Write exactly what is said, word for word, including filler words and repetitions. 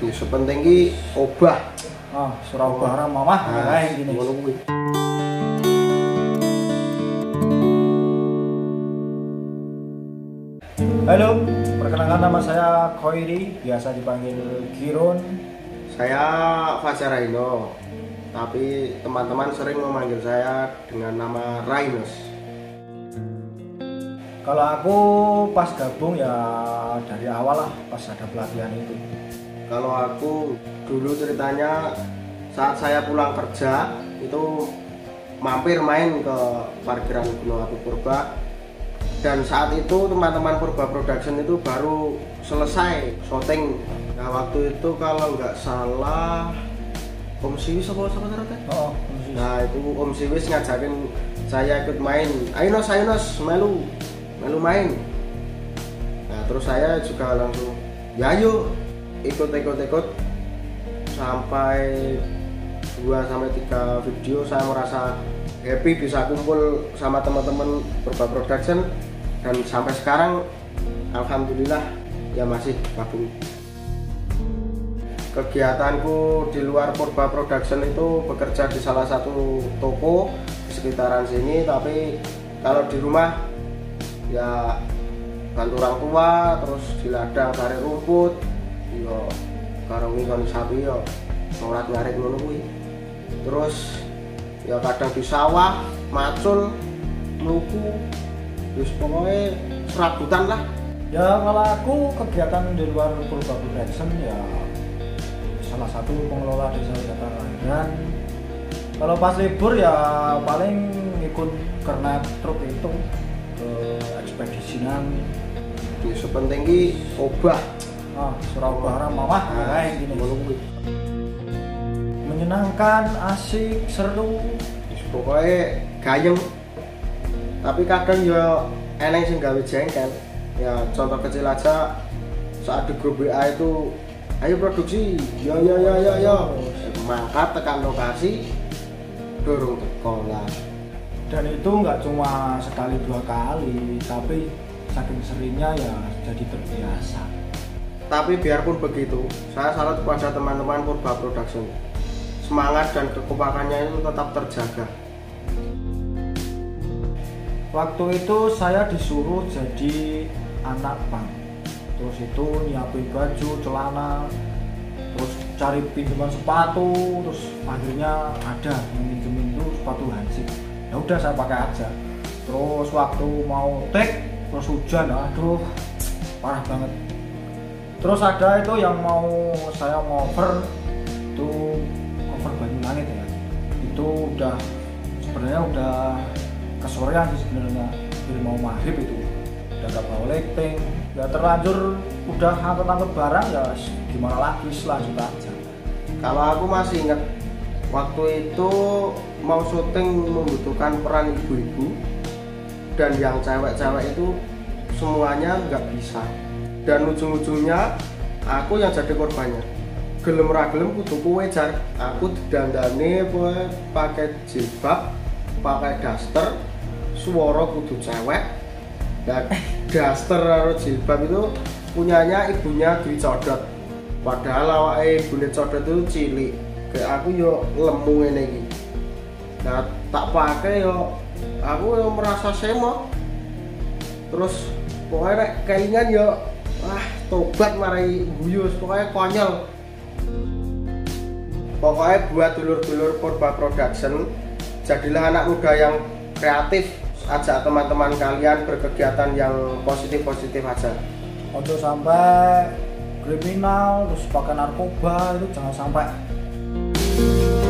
sepenting ki obah. Ah, surah obah mamah kae gini. Ngono kuwi. Halo, perkenalkan nama saya Khoiri, biasa dipanggil Girun. Saya Fajar Raino, tapi teman-teman sering memanggil saya dengan nama Rainos. Kalau aku pas gabung ya dari awal lah, pas ada pelatihan itu. Kalau aku dulu ceritanya saat saya pulang kerja itu mampir main ke parkiran Gunung Api Purba. Dan saat itu teman-teman Purba Production itu baru selesai syuting. Nah waktu itu kalau nggak salah Om Siwis apa sama ternyata? Oh, Om Siwis. Nah itu Om Siwis ngajakin saya ikut main. Ayo Nos, ayo Nos, melu, melu main. Nah terus saya juga langsung, ya yuk ikut-ikut-ikut sampai dua sampai tiga video. Saya merasa happy bisa kumpul sama teman-teman Purba Production. Dan sampai sekarang alhamdulillah ya masih gabung. Kegiatanku di luar Purba Production itu bekerja di salah satu toko di sekitaran sini, tapi kalau di rumah ya bantu orang tua, terus di ladang cari rumput, yo karung ngoni sapi yo ngorat ngarit ngono kuwi. Terus ya kadang di sawah, macul, meluku, terus pokoknya serabutan lah. Ya kalau aku kegiatan di luar Purba Production ya salah satu pengelola desa wisata kelahiran. Kalau pas libur ya paling ikut kernet truk itu ke ekspedisian. Di sepenting ki obah. Ah, surah obah mamah kae gini. Ngono kuwi. Menyenangkan, asik, seru. Pokoknya gayeng. Tapi kadang ya eneng sing gawe jengkel. Ya contoh kecil aja saat di grup W A itu ayo produksi, yo yo yo yo yo. Mangkat tekan lokasi dorong sekolah. Dan itu nggak cuma sekali dua kali, tapi saking seringnya ya jadi terbiasa. Tapi biarpun begitu, saya salut kepada teman-teman Purba Production. Semangat dan kekompakannya itu tetap terjaga. Waktu itu saya disuruh jadi anak bank. Terus itu nyiapin baju, celana, terus cari pinjaman sepatu, terus akhirnya ada yang pinjemin itu sepatu Hansip. Ya udah saya pakai aja. Terus waktu mau take, terus hujan, aduh parah banget. Terus ada itu yang mau saya cover itu cover Banyulangit ya. Itu udah sebenarnya udah kesorean sih sebenarnya, jadi mau maghrib itu udah gak bawa lighting, ya terlanjur udah angkut-angkut barang ya gimana lagi, selanjut aja. Kalau aku masih ingat waktu itu mau syuting membutuhkan peran ibu-ibu dan yang cewek-cewek itu semuanya nggak bisa, dan ujung-ujungnya aku yang jadi korbannya. Gelem ra gelem kudu kuwejar, aku didandani pakai jilbab, pakai daster, suara kudu cewek. Dan daster atau jilbab itu punyanya ibunya Dwi Codot. Padahal awake ibune Codot itu cilik. Kayak aku yo lemu ngene iki. Nah, tak pakai yo aku yo merasa semok. Terus pokoknya nek kelingan yo wah tobat marai guyus, pokoknya konyol. Pokoknya buat dulur-dulur Purba Production, jadilah anak muda yang kreatif, ajak teman-teman kalian berkegiatan yang positif-positif aja. Untuk sampai kriminal terus pakai narkoba itu jangan sampai.